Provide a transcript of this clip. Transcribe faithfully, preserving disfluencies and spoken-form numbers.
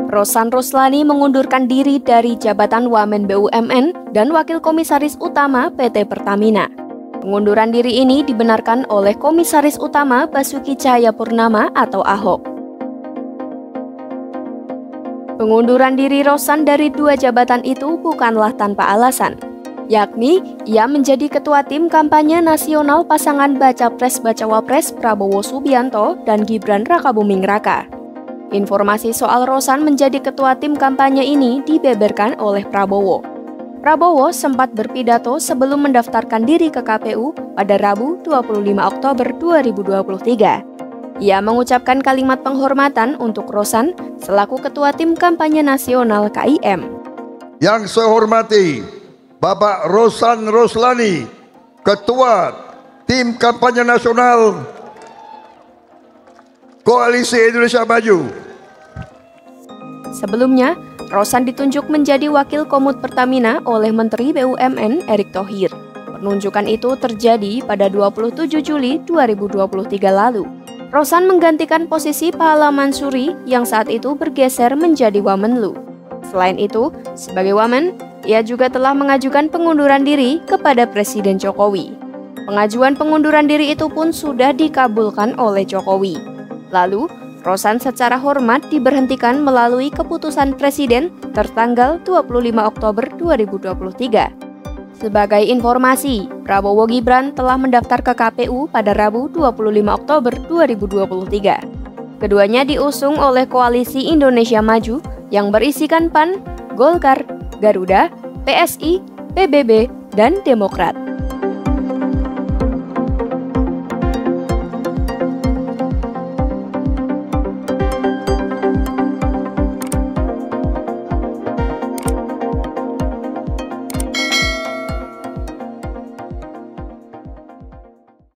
Rosan Roslani mengundurkan diri dari jabatan Wamen B U M N dan Wakil Komisaris Utama P T Pertamina. Pengunduran diri ini dibenarkan oleh Komisaris Utama Basuki Cahayapurnama atau Ahok. Pengunduran diri Rosan dari dua jabatan itu bukanlah tanpa alasan, yakni ia menjadi ketua tim kampanye nasional pasangan Baca Pres-Bacawa Pres Prabowo Subianto dan Gibran Rakabuming Raka. Informasi soal Rosan menjadi ketua tim kampanye ini dibeberkan oleh Prabowo. Prabowo sempat berpidato sebelum mendaftarkan diri ke K P U pada Rabu dua puluh lima Oktober dua ribu dua puluh tiga. Ia mengucapkan kalimat penghormatan untuk Rosan selaku ketua tim kampanye nasional K I M. Yang saya hormati Bapak Rosan Roslani, Ketua Tim Kampanye Nasional Koalisi Indonesia Maju. Sebelumnya, Rosan ditunjuk menjadi Wakil Komut Pertamina oleh Menteri B U M N Erick Thohir. Penunjukan itu terjadi pada dua puluh tujuh Juli dua ribu dua puluh tiga lalu. Rosan menggantikan posisi Pahala Mansuri yang saat itu bergeser menjadi Wamenlu. Selain itu, sebagai Wamen, ia juga telah mengajukan pengunduran diri kepada Presiden Jokowi. Pengajuan pengunduran diri itu pun sudah dikabulkan oleh Jokowi. Lalu, Rosan secara hormat diberhentikan melalui keputusan Presiden tertanggal dua puluh lima Oktober dua ribu dua puluh tiga. Sebagai informasi, Prabowo Gibran telah mendaftar ke K P U pada Rabu dua puluh lima Oktober dua ribu dua puluh tiga. Keduanya diusung oleh Koalisi Indonesia Maju yang berisikan P A N, Golkar, Garuda, P S I, P B B, dan Demokrat.